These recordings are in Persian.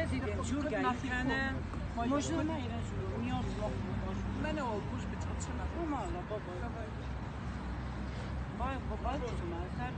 Prezident Jurgay kanı možda iran juru miyor من آگوش به تو چه نفر مالا بابا بابا شما سر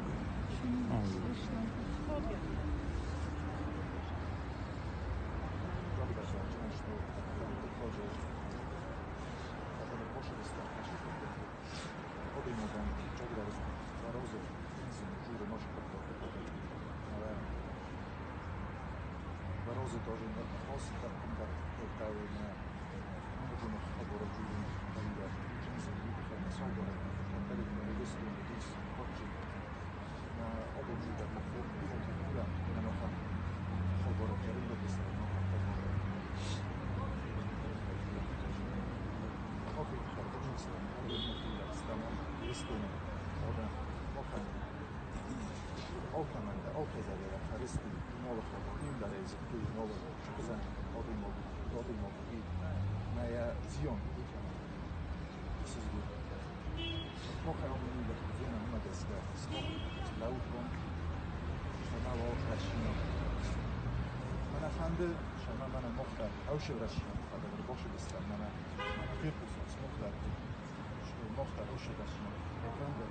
Борози тоже не хвост, как он так правильно. Можем оборудовать тогда. Джинсы, на соборе, на переднем регистру, здесь хочет на оборудовать на фото, на нохам. Оборудовать регистр, на фото. Окей, хорошо, Истина, ода, нохам. Окаманда, окезавера, харисти, молохо, имдарез, туй ново, чукзан, одимог, и моя зион. Сизгу. Моха обминда, зена мадеска, скок, лаутон, шамаво, рашино. Мана фанды, шама мана мохта, ауше рашино, хада боши бистан, мана фиркусас, мохта, мохта, ауше рашино, фанды.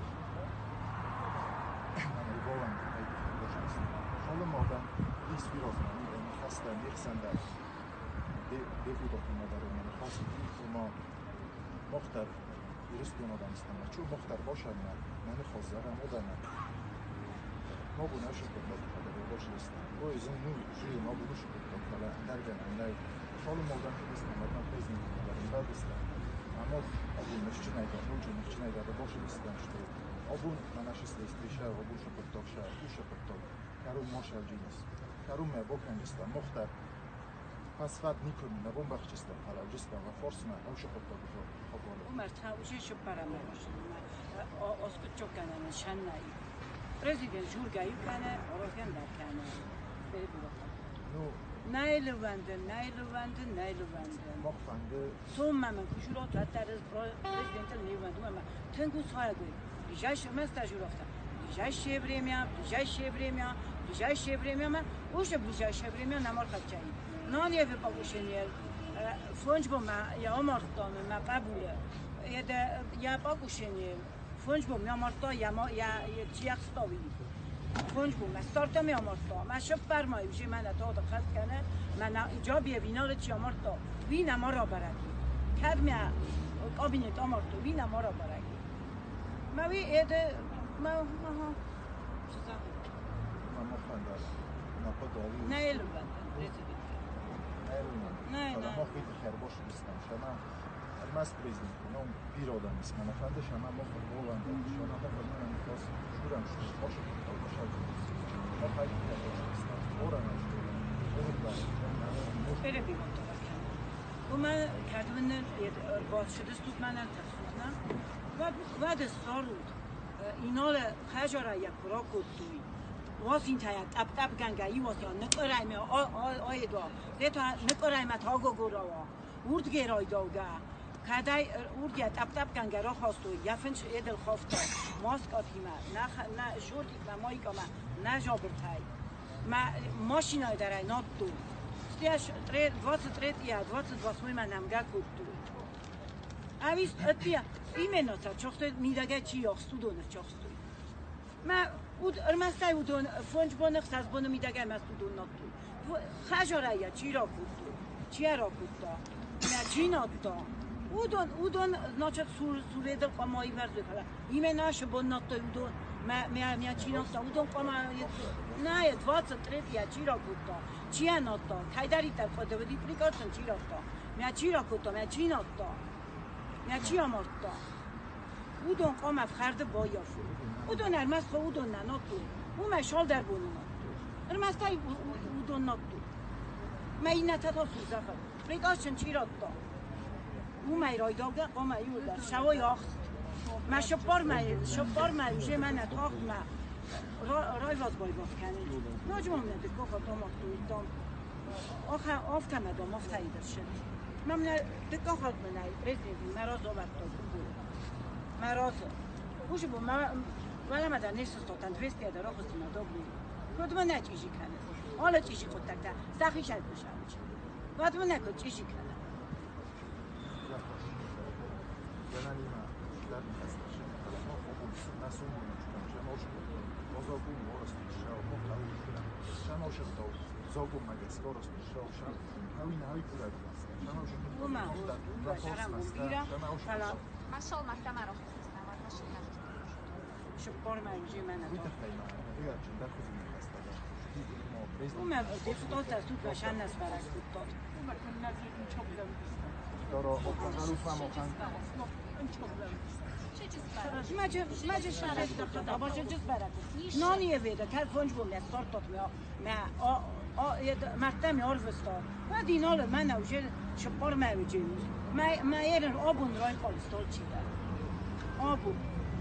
Голланд, حالا مادام لیست بیرازم میخواستم یک صندل بفودم مادر من خواستم که ما مختر درست آدم استم چون مختر باشم من خواستم آدم ما بو نشد کنم باشه استم با ایزن نوی جوی ما بو نشد کنم حالا درگنم نه حالا مادام که استم مادام پیزنی کنم بعد استم اما ابو نشچ نیدم باشه استم شده ابون منش استریشه ابون شپرتاق شه او شپرتاق کرون ماشل جینس کرون می بکنم استم مختر پس فرد نیکنم نبون بخشستم حالا جستم و فارس من او شپرتاق خباره عمر تاوجه شپرم نباشم اسکت چکنم شن نایی پرزیدنت جورگایو کنه آرازگان در کنه بری بودم نیلوندن مخفنده تو من کشورات و در پرزیدنت نیلوندم من تنگو سایه گوی دیجای شما استاجور افتم دیجای شبریم من اوش دیجای شبریم نمار خدایی نانیه به باگوشنیل فونج با من یا آمارتام من قبوله یا باگوشنیل فونج با من آمارتا یا چی اخستاوی فونج با من استارتا می آمارتا من شب فرمایی بشه من تا دخل کنه من ایجابیه وینال چی آمارتا وین ما را برگی کدمی کابینت آمارتا وین ما را برگی ما وی ایده ما چیزا من مخندر نپداری نه ایلوان نه ما خیلی خیر باشه بستم شما الماس پرزیدنت نام بیر آدم است من افنده شما مخند بولند شما مخند من میخواست شورم شد باشه باشه ما خیلی خیر باشه بستم اورم بره بیرون تو بکنم و من کردم باز شده ستود من تصفیق و دستارود اینال خجاره یک پرا کدوی واس این تایید تب گنگایی واس یا نکرایم آیدوا زیتا نکرایم تاگو گوروا ورد گرای داوگه کدای ورد تب گنگرا خواستو یفنش ایدل خواستا ماسک آتیمه نه شورتی که مایی که نه جابرتای ماشینای داره نات دو استیش 22 من نمگه کدو اویست اتیا ایمناتا چخته میدگه چی یاخستو دونه چخستو ما اود ارمسته اودون فونج بانخ ساز بانو میدگه مستو دون ناتو خجاره یا چی را کدو چی را کدو نه چی ناتا اودون ناچت سوره دل قمایی ورزه کلا ایمناش بان ناتا اودون میا چی ناتا اودون قمایی نه 23 یا چی را کدو چی ناتا کایداری تر خود بدی پریکارتن چی را تا میا چی را کدو میا چی ناتا نه چی آمارتا اودون قام خرد با یافو اودون ارمست خو اودون نناتو او مشال در بونو ناتو ارمست های اودون ناتو ما این نتتا سوزه خد ریگاشن چی را تا او میرای داگه قام ایو در شوای آخست ما شپار میوشه من نتاخت رای باز بای باز کنید ناجمام ندکو خود آمارتو ایتام آف کمه دام آف تایی در شد من دکا خود منای پرزیدنتی مراز آورد تا بود مراز خوش بود ولی من در نیست استاتن 200 در آخستی مدا بود کدوم نچیشی کنه حالا چیشی خود تکتا سخی شد بشم کدوم نکن چیشی کنه شپار منجی منه اومه دیفتات از تو بشن نست برک بود داد اومه کن نزید این چوب زم دارا حروف هم آخن این چوب زم چه چیز برای؟ مجه شرک دکتر باشه چیز برک نانیه ویده که فنج بوم نستار تات مقدم آرفستار و دینال من نوشه شپار موجه ما ایرن آبون رای خالستال چیده آبون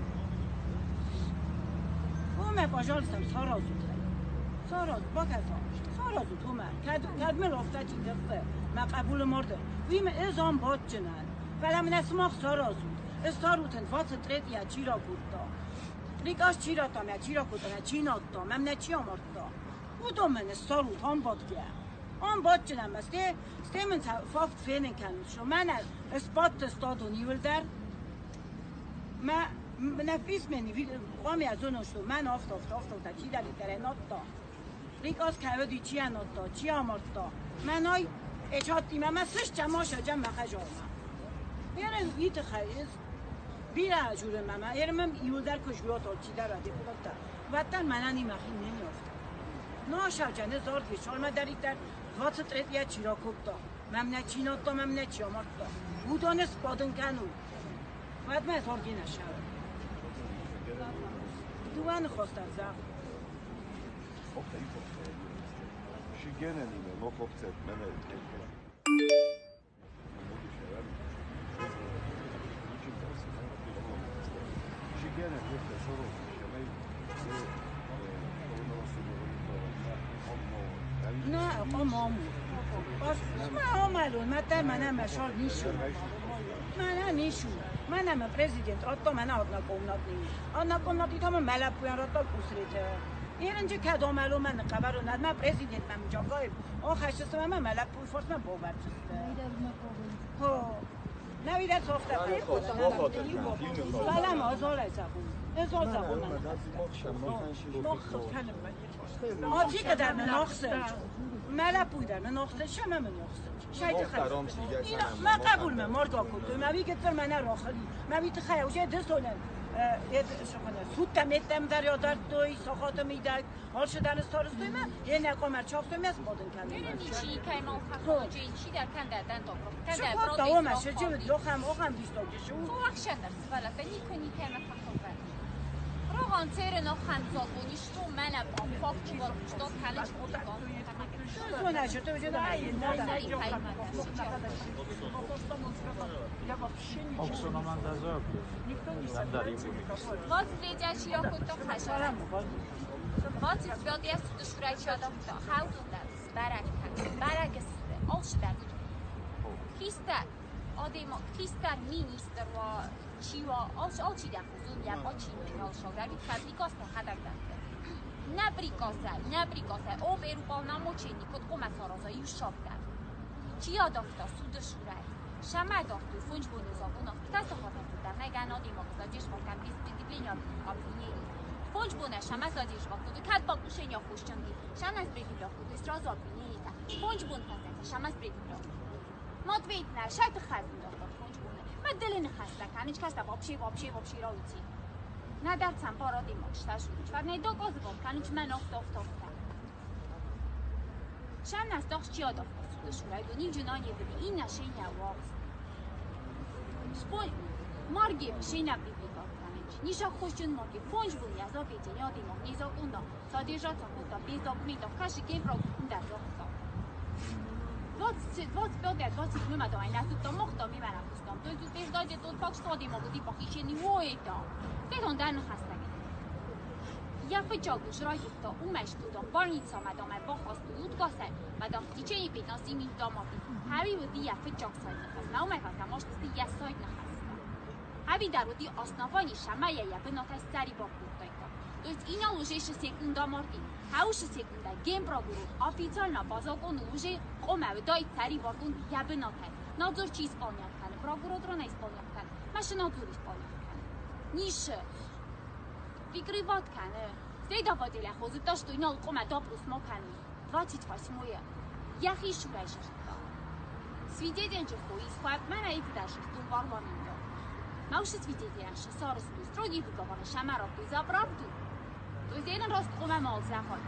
اومه باجالستم سارازو ساراز با کسا سارازو تو من کدمه رفته چی دسته من قبول مرده ویم ازام باد جنن فلم نسماخ سارازو استاروتن فاتت رد یا چی را کودتا ریکاش چی را تام یا چی را کودتا چی نادتا من نه چی آمارتا بودم من استاروت هم باد گه هم باد جنن مسته من فافت فینن کنن شو من اسپات استادو نیول در من نفیس منی قامی از اونو شو من آفت چی در نادتا ریکاس که دی چی نادتا چی آمارتا من های اچاتی من سش جماش جم مخج آمد بیارن ایت خیز بیره جور من ایرم ایول در کشبیات چی در رده خودتا وطن منن این مخیم نمیافتا ناشر جنه زار بیشار من در ایتر واتت رد یا چی را کبتا ممنه چی نادتا ممنه چی آمارتا بودان سپادن کنو وقت من اتارگی نشد دوان خواستم زخم Şigenenine nokopset mene Şigenen yoksa sorun yaşamayı نه قمامو باش ما عملون متر منم مشال نیشو منم نیشو منم پرزیدنت آتا منم آدنا قومنات تا من ملب بوین را تا کسریته اینجا کداملو من قبر رو ند من پرزیدنت من جاگاه آخرشست من ملب بوی فرس من باور چسته نویده صافته بلم آزار زبون ازار زبون من آتی که در من آخسر ملب بوی در من آخسر شمه من آخسر شاید خیلی من قبول من مارگا کدوی من بیگت در من راخلی من بیت خیلی اوشه دستونن سوتم ettem در یادر دوی ساخاتم ایدک حال شدن استارستوی من یه نقامر چافتم از بادن کنم چی که ما خواهد چی در کندردن تا شکوه دوام شجه بود آخم دیستاگه شو فوقشن در سفالته نیکنی که ما خواهد روغان تیر نخند زاد بونیش تو منم آفاق چی بار کشتاد کلش بودگان تو نشه تو بجه در این Wat deed jij hier ook toch gaan? Wat is wel die eerste de strijd je dan houdt dat barak is als je dat kister minister wa chiwa als je dat zo'n ja wat je nou zo daar die fabrikas te hadden dat nabrikasa o Europa namocheni kot komasaraza yushab dar چیا دافتا سود شورای شما دافتو فنج بونوزا بونا تاسو خاطر بودن نگن آدی مقصد جش وقتم بیس دیسپلین آبینی فنج بونه شما سازیش وقتو کد با گوشن یا خوشچندی شما از بریدی بلا خود استراز آبینی فنج بون تازه شما از بریدی بلا ماد وید نه شاید خزم دافتا فنج بونه ما دل نخسته کنیش کسته وابشی راویتی نه در سنبارا دیماکشتا شدیش و نه دو گاز باب کنیش من آفتافتا شما از داخش چیا دافتا شورای دونی جنانی بودی این نشه نواز سپول مارگی بشه نبری بیگاه کنیچ نیشا خوشون مارگی فونج بودی از آبی جنیادی ما نیزا کندا سادی جا تا کندا بیزا کنیدا کشی گیم را کن در زاختا واز بگرد واز سیزمه مدامه نسود تا مختا میبرم بستم دوی زود بیزداجه دود پاک سادی ما بودی با خیشه نیوه دا دیدون در نخسته یا فجاگوش را یفتا او مشتودا بارنیتسا مدامه با خواست بود گاسه مدام دیچه ای بیدناسی می دامابی هاوی ودی یا فجاگ ساید نخست نه اومه خواستم آشتستی یا ساید نخست هاوی در ودی آسناوانی شمه یا بناتش سری با بود دایتا То есть иня уже 6 секунда марки. А уже секунда гейм прокурор официально по закону уже قومه دای سری وارگون یابه نکرد. نادر چی اسپانیا کنه. прокурор не اسپانیا کنه. ماشه نادر اسپانیا کنه. نیشه. فکری وات کنه. سیدا فادیل خوزی داشت تو اینا قومه دابروس ما کنه. 28 یخی شورایش شد. Свидетельница خویی من ایت داشت تو وارمان میاد. ماوش свидетельница سارس تو строги выговоры шамаров ты за правду. То есть один раз قومه مال زخات.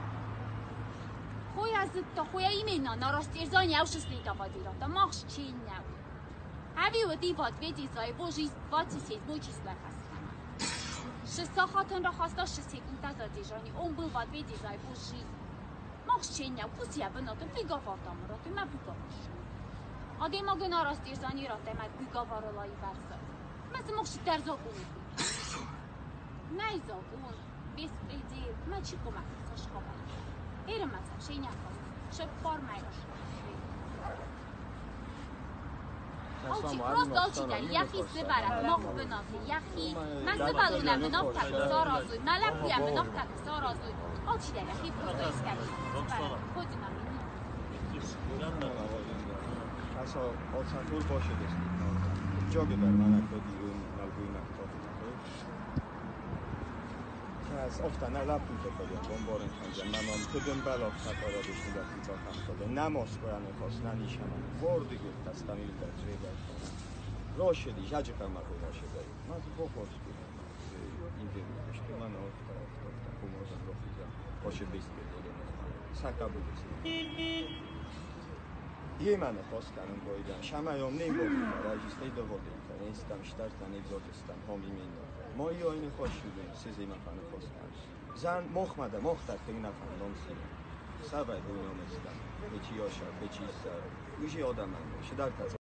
خوی از تا خوی ایمینا ناراستیرزان یوش سلیتا فادیرات ماخش چین نو. همی و دیوات ویدی زای بوجی واتی سید موچی سلای هستم. شستا خاطن را خواستا شسیکون تازا دیجانی اون بل وات ویدی زای بوجی ماخش چین نو کسیه بناتون بیگا فاردام را تو من بیگا باشم. آدی ما گه ناراستیرزانی را تمت بیگا وارلایی برسد. مثل ماخش در زاگون نه زاگون بیس بیدیر من چی کمک ساش خواهد. ایرم مثلا شی نخواست شب بار میراش آوچی راست دالچی در یخی سبرد ناخ بنافی یخی من سبالونم بناف تک سارازوی ملک بیم بناف تک سارازوی آوچی در یخی فرودایش کردیم سبرد خودی من کسا آسانتور باشه دستید جاگه بر من اکتا دیرون نلگوی نکتاب از افتانه لپون تکایم بمبارن کنجم من کدوم بلا خطارا بشنده پیتا خفتاده نماز قرآن خواست ننیشم وردی گفت دستمی بطری برکنم راشدی جاجه قمت راشده من بخورش کنم این دیمیش که من افتاد کمازم رو خیزم باشه بیست بگیرم سکا بودست یه من خواست کردم بایدم شمایام نیم بودی راجسته دوادی کنم اینستم شترتن ایزادستم همی مینم ما یه آینه خوش شدیم سیزی مفانه خواست کرد زن مخمده مختر که نفهمدم سیم سبب دنیا مستم به چی آشد به چی سر گوشی آدم من باشه در